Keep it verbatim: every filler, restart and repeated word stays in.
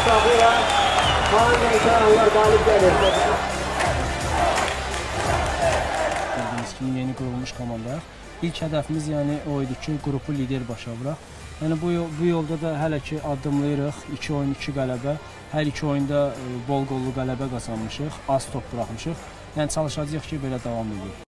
saxlayıram. Kaan İnsanlar qalib gəlir. Gördüyünüz kimi yeni qurulmuş komandayıq. İlk hədəfimiz yəni o idi ki, qrupu lider başa vuraq. Yəni bu, bu yolda da hələ ki addımlayırıq. iki oyun, iki qələbə. Hər iki oyunda bol qollu qələbə qazanmışıq. Az top buraxmışıq. Yəni çalışacağıq ki, belə davam edək.